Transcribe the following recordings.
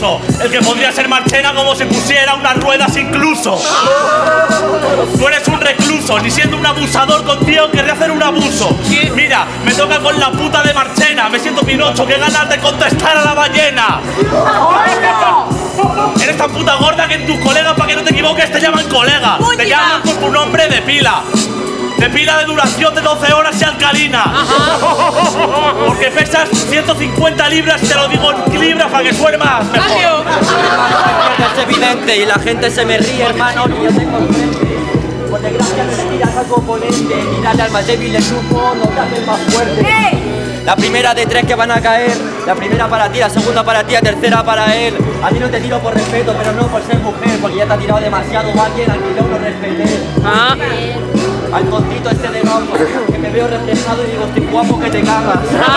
incluso. El que podría ser Marchena como si pusiera unas ruedas incluso. Tú eres un recluso, ni siendo un abusador contigo querría hacer un abuso. Mira, me toca con la puta de Marchena, me siento Pinocho, qué ganas de contestar a la ballena. Eres tan puta gorda que en tus colegas, para que no te equivoques, te llaman colega. Te llaman por tu nombre de pila. De pila de duración de 12 horas y alcalina. Porque pesas 150 libras y te lo digo en libras para que suene más mejor. Es evidente y la gente se me ríe, hermano, y yo tengo enfrente. Por desgracia no le tiras algo oponente. Mírale al más débil del grupo, no te haces más fuerte. La primera de 3 que van a caer. La primera para ti, la segunda para ti, la tercera para él. A ti no te tiro por respeto, pero no por ser mujer, porque ya te ha tirado demasiado alguien al que yo no respeté. Al tontito este de gafas, que me veo reflejado y digo, estoy guapo que te cagas.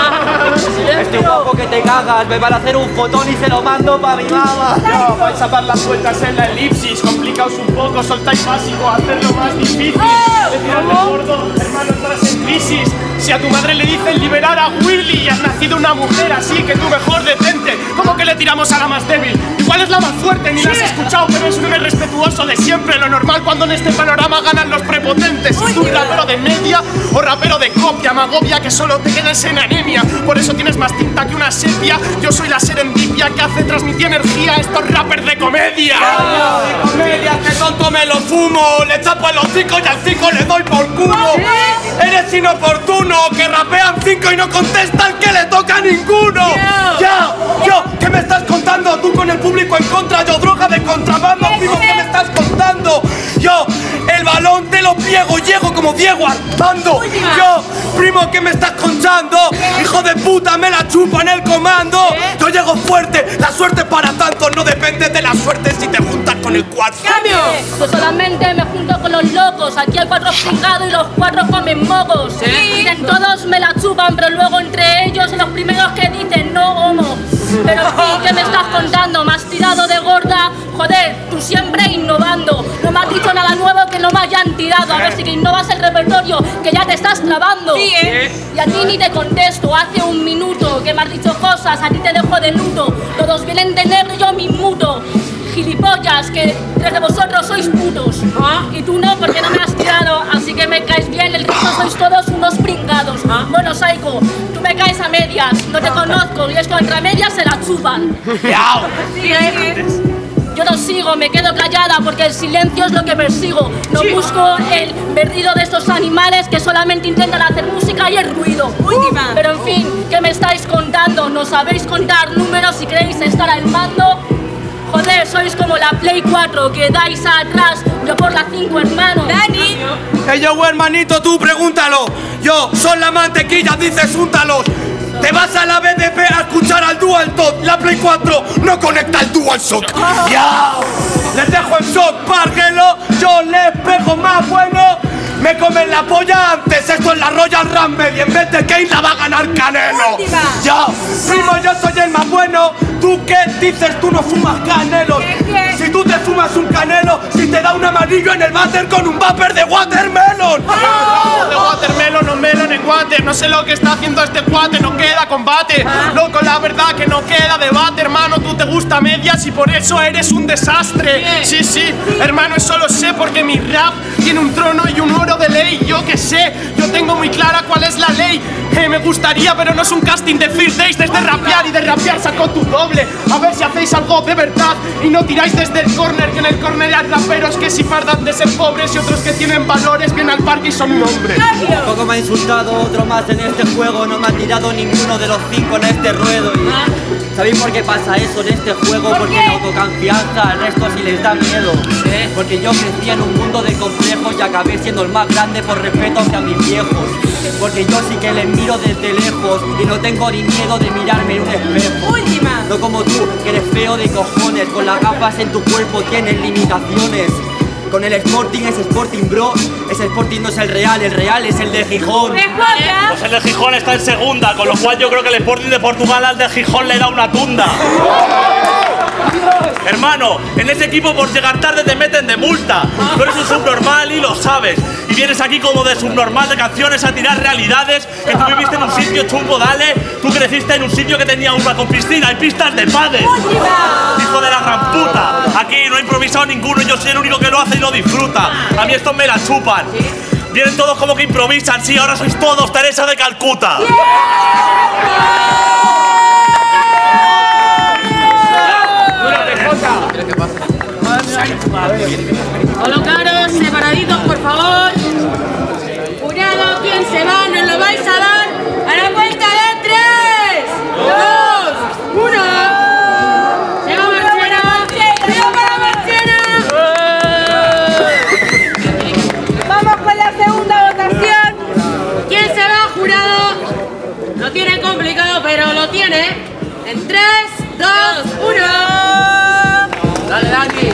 Estoy guapo que te cagas, me van a hacer un fotón y se lo mando pa' mi mamá. No, vais a dar las vueltas en la elipsis, complicaos un poco, soltáis básico, hacerlo más difícil. De tirarle gordo, hermano, entras en crisis. Si a tu madre le dicen liberar a Willy y has nacido una mujer así, que tú mejor detente. ¿Cómo que le tiramos a la más débil? Igual es la más fuerte, ni la has escuchado, pero es un irrespetuoso de siempre. Lo normal cuando en este panorama ganan los prepotentes. Si tú rapero de media o rapero de copia, me agobia que solo te quedes en anemia. Por eso tienes más tinta que una sepia. Yo soy la serendipia que hace transmitir energía a estos rappers de comedia. De comedia, que tonto me lo fumo. Le tapo el hocico y al 5 le doy por culo. Eres inoportuno, que rapean 5 y no contestan que le toca a ninguno. Yo, ¿qué me estás contando? Tú con el público en contra, yo droga de contrabando. Primo, ¿qué me estás contando? Yo, el balón te lo pliego, llego como Diego Armando. Yo, primo, ¿qué me estás contando? Hijo de puta, me la chupo en el comando. Yo llego fuerte, la suerte para tanto no depende de la suerte si te juntas con el 4. Yo solamente me junto con los locos. Aquí hay 4 pringados y los 4 comen mocos. Dicen todos me la chupan, pero luego entre ellos los primeros que dicen no homo. Pero en fin, ¿qué me estás contando? ¿Me has tirado de gorda? Joder, tú siempre innovando. No me has dicho nada nuevo que no me hayan tirado. A ver si que innovas el repertorio, que ya te estás trabando. Y a ti ni te contesto. Hace un minuto que me has dicho cosas, a ti te dejo de luto. Todos vienen de negro y yo me inmuto. Gilipollas, que 3 de vosotros sois putos. Y tú no, porque no me has tirado. Así que me caes bien, el resto sois todos unos pringados. Bueno, Psycho, tú me caes a medias. No te conozco y esto entre medias se la chupan. Yo no sigo, me quedo callada porque el silencio es lo que persigo. No busco el perdido de estos animales que solamente intentan hacer música y el ruido. Pero en fin, ¿qué me estáis contando? ¿No sabéis contar números si queréis estar al mando? Joder, sois como la Play 4 que dais atrás, yo por la 5, hermano. Dani. Yo, hermanito, tú pregúntalo. Yo, son la mantequilla, dices úntalos. Te vas a la BDP a escuchar al DualTop. La Play 4 no conecta el DualShock. Les dejo en shock, párguelo. Yo les pego más bueno. Me comen la polla antes, esto es la Royal Rumble y en vez de Kane la va a ganar Canelo. Ya, primo, yo soy el más bueno. ¿Tú qué dices? Tú no fumas canelos. Si tú te fumas un canelo, si te da un amarillo en el váter con un vapor de watermelon. De watermelon o melon en water. No sé lo que está haciendo este cuate, no queda combate. Loco, la verdad que no queda debate, hermano. Tú te gusta medias y por eso eres un desastre. Sí, hermano, eso lo sé porque mi rap tiene un trono y un oro de ley. Yo que sé, yo tengo muy clara cuál es la ley. Me gustaría, pero no es un casting de First Days. Desde rapear y de rapear sacó tu doble. A ver si hacéis algo de verdad y no tiráis desde el corner, que en el corner hay raperos que si fardan de ser pobres y otros que tienen valores, vienen al parque y son un hombre. Poco me ha insultado, otro más en este juego. No me ha tirado ninguno de los 5 en este ruedo. ¿Sabéis por qué pasa eso en este juego? Porque la autoconfianza al resto sí les da miedo. Porque yo crecí en un mundo de complejos y acabé siendo el más grande por respeto hacia mis viejos. Porque yo sí que les miro desde lejos y no tengo ni miedo de mirarme en un espejo. No como tú, que eres feo de cojones. Con las gafas en tu cuerpo tienes limitaciones. Con el Sporting es Sporting, bro. Ese Sporting no es el real es el de Gijón. Pues el de Gijón está en segunda, con lo cual yo creo que el Sporting de Portugal al de Gijón le da una tunda. Hermano, en ese equipo por llegar tarde te meten de multa. Tú eres un subnormal y lo sabes. Y vienes aquí como de subnormal de canciones a tirar realidades. Que tú viviste en un sitio chungo, dale. Tú creciste en un sitio que tenía una con piscina y pistas de pádel. Hijo de la gran puta. Aquí no he improvisado ninguno, yo soy el único que lo hace y lo disfruta. A mí estos me la chupan. Vienen todos como que improvisan, sí, ahora sois todos Teresa de Calcuta. Colocaros separaditos, por favor. Jurado, ¿quién se va? ¿Nos lo vais a dar? A la cuenta de 3, 2, 1. ¡Se va Marchena! ¡Se va para Marchena! Vamos con la segunda votación. ¿Quién se va, jurado? Lo tiene complicado, pero lo tiene. En 3, 2, 1. Dale, Dani.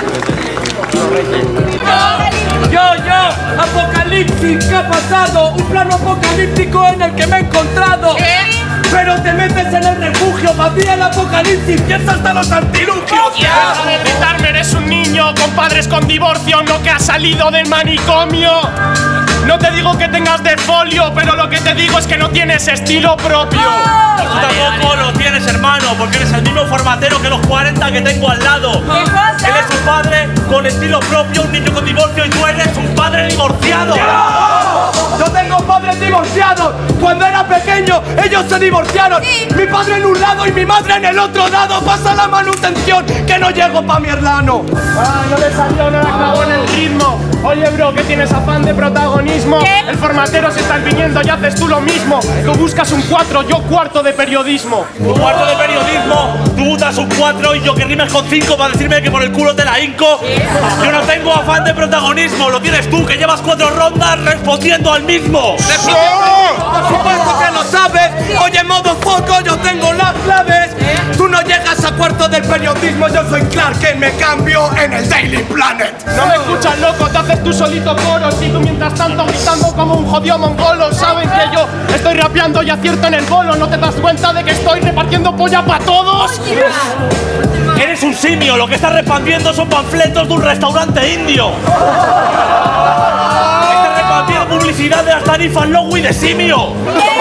Yo, Apocalipsis, ¿qué ha pasado? Un plano apocalíptico en el que me he encontrado. Pero te metes en el refugio, para ti el apocalipsis, piensa hasta los artilugios. Deja de gritarme, eres un niño con padres con divorcio, no que ha salido del manicomio. No te digo que tengas de folio, pero lo que te digo es que no tienes estilo propio. Tú tampoco lo tienes, hermano, porque eres el mismo formatero que los 40 que tengo al lado. Él es un padre con estilo propio, un niño con divorcio, y tú eres un padre divorciado. Yo tengo padres divorciados. Cuando era pequeño, ellos se divorciaron. Mi padre en un lado y mi madre en el otro lado. Pasa la manutención, que no llego pa' mi hermano. Ah, no le salió, no la clavó en el ritmo. Oye, bro, ¿qué tienes afán de protagonismo? El formatero se está viniendo y haces tú lo mismo. Tú buscas un 4, yo cuarto de periodismo. Un cuarto de periodismo, tú das un 4 y yo que rimes con 5 para decirme que por el culo te la hinco. Yo no tengo afán de protagonismo, lo tienes tú que llevas 4 rondas respondiendo al mismo. Por supuesto que lo sabes. Oye, modo foco, yo tengo las claves. Tú no llegas a cuarto del periodismo. Yo soy Clark, que me cambio en el Daily Planet. No me escuchas, loco, te haces tú solito coros y tú mientras tanto gritando como un jodido mongolo. Saben que yo estoy rapeando y acierto en el bolo. ¿No te das cuenta de que estoy repartiendo polla para todos? Eres un simio, lo que estás repartiendo son panfletos de un restaurante indio. Estás repartiendo publicidad de las tarifas Lowy de simio.